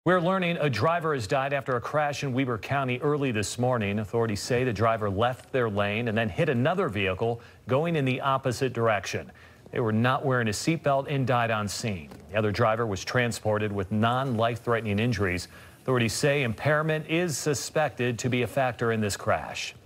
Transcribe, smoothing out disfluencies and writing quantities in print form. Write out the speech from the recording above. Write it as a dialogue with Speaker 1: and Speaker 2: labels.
Speaker 1: We're learning a driver has died after a crash in Weber County early this morning. Authorities say the driver left their lane and then hit another vehicle going in the opposite direction. They were not wearing a seatbelt and died on scene. The other driver was transported with non-life-threatening injuries. Authorities say impairment is suspected to be a factor in this crash.